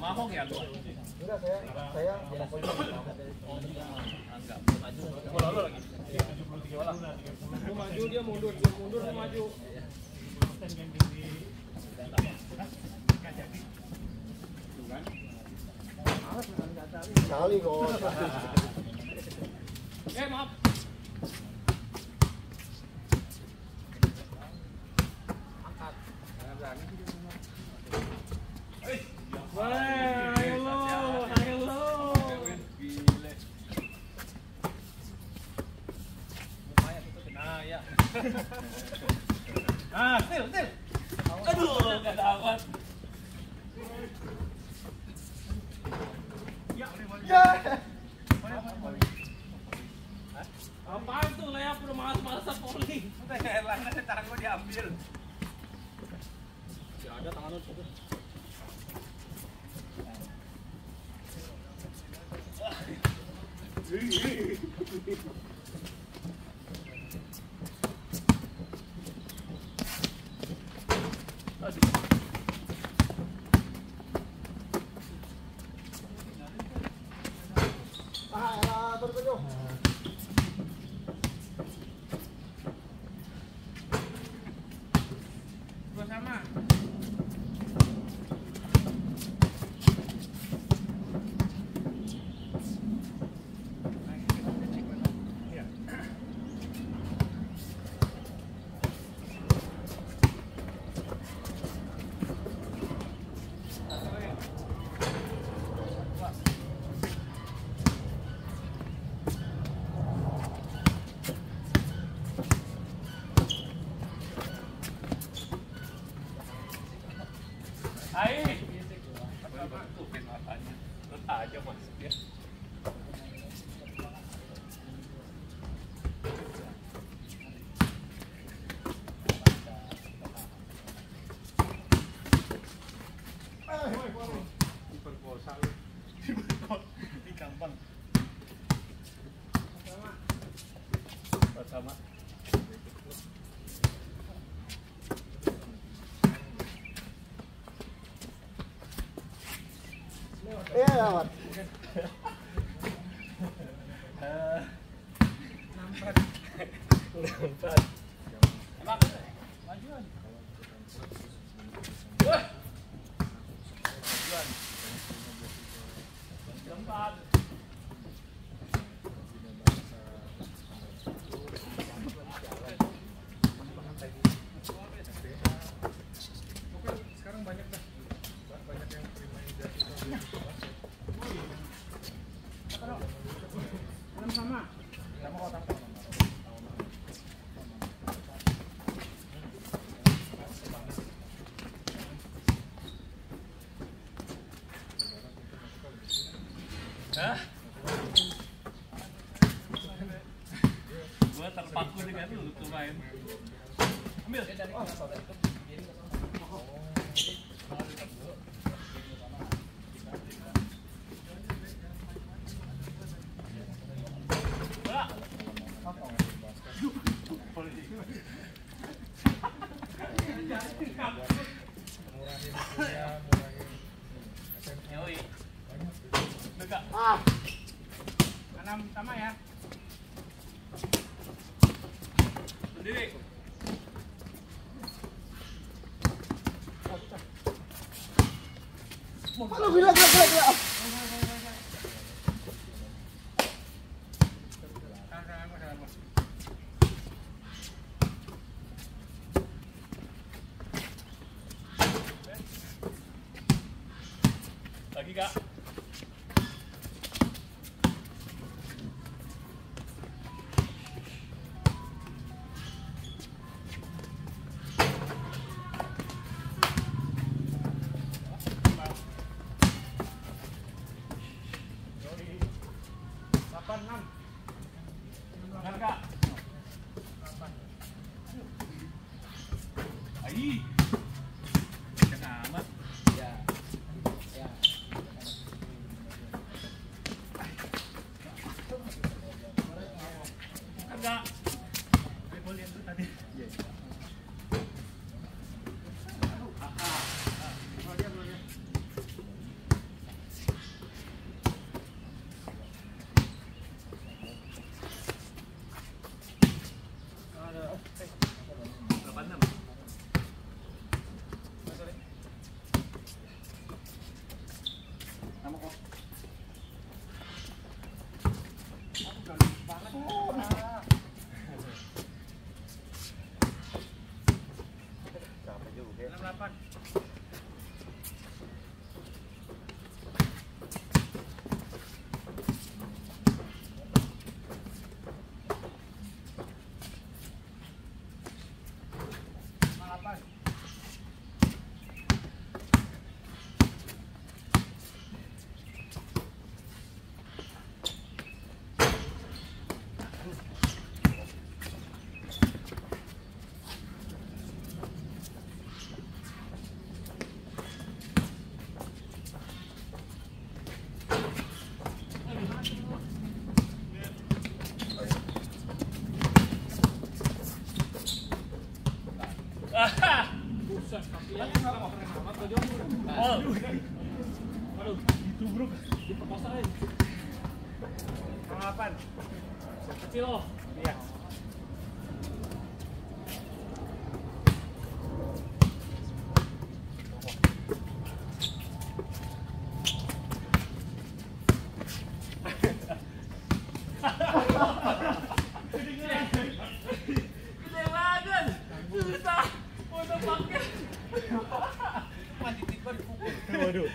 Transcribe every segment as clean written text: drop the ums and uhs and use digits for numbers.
Mahong ya lu? Enggak, saya pokoknya Enggak, maju. Bola lu lagi. 73 bola. Lu maju, dia mundur, lu maju. Chally kok. Maaf. Angkat. Jangan berani sih dia semua. Wah, ayo lo. Gile. Lumayan itu kena ya. Til. Aduh, enggak dapat. Ya. Apaan tuh layap udah malas-malasan poli. Udah kayak langnya tangan gua diambil. Ya ada tangan lu tuh. Terpenuh. Gua sama. Hai. Tutupin matanya. Tut aja masuk ya. Diperkosa lu. Di gampang. Sama. Iya, lewat. Nampak. Emang majuan. Wah. Majuan. Keempat. Sekarang banyak dah. Banyak yang terima gratis. Sama. Sama kok tangkap. Hah? Gua terpaku dengan lu tuh main. Ambil. Yoi. Dekat. Enam sama ya. Berdiri. Lu bilang gerak. Lagi Kak. Benar Kak. Ai. Kencang amat. Ya. Oh. Aduh, itu bro, diperkosa aja. Kapan? Kecil loh. Iya. Gede banget. Susah untuk pakai. Mati tiba dipukul. Waduh.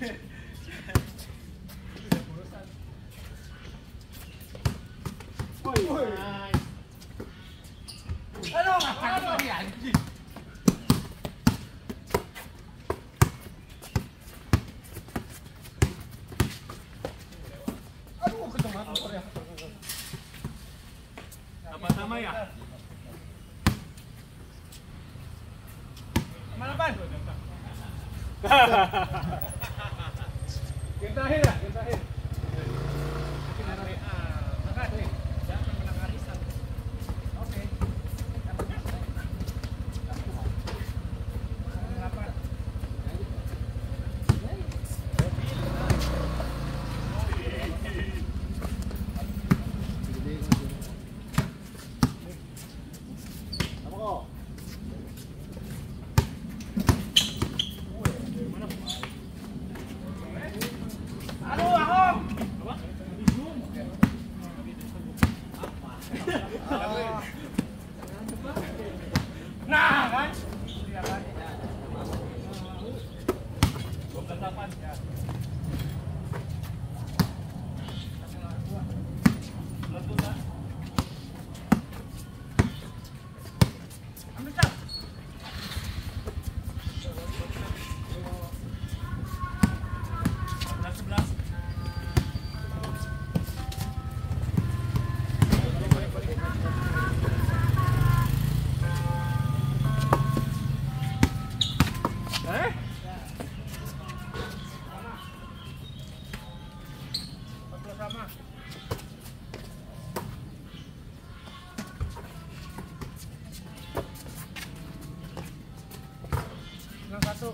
Woi. Aduh, ngapain lagi anjing? Aduh, ketemu motor ya. Sama-sama ya? Mana pan? Game terakhir ya, game terakhir. Apa kok? Aduh, Ahong! Nah, kan? Iya kan? 12-8 ya. Ambil cap. Sebelas. Eh? Sama. Yang satu.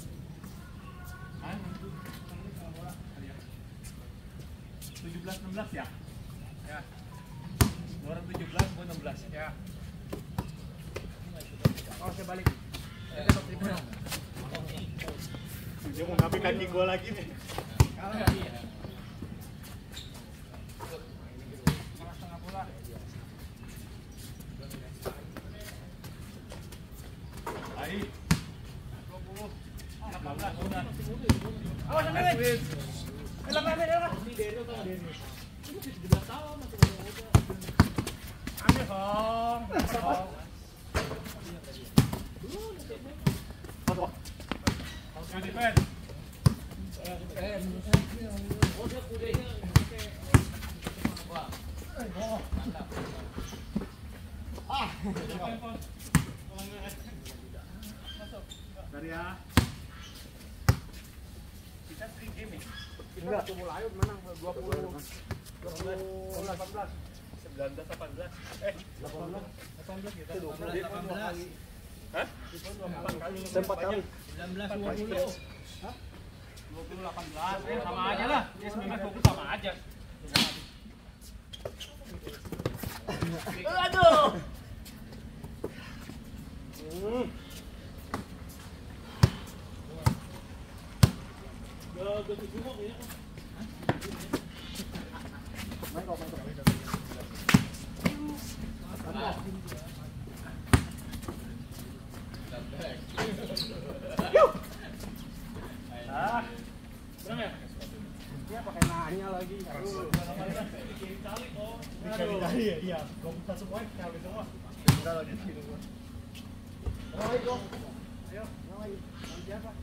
17-16 ya? Ya. Orang 17, gue 16 ya. Oh, saya balik. Dia mau ngambil kaki gua lagi nih. Setengah bola. Baik. 20. 18 udah. Awas sampai nih. Elah ambil. Ini 17 tahun masih muda. Ambil, Hong. Yang defense. Oh, dia kudanya pakai. Wah. Mantap. Dari ya. Kita string game nih. Enggak, mulai menang 20. 18. 19-18. 18 kita. 18. Hah? 4 kali. 19-20. Hah? 20-18. Sama aja lah. Dia 19-20 sama aja. Aduh. Gak cuma ya. Main kok. Berang ya? Dia pakai nanya lagi. Aduh. Chally kok. Dicari ya? Iya. Gua minta semua, Chally semua. Enggak lagi. Ayo. Yang lagi. Siapa?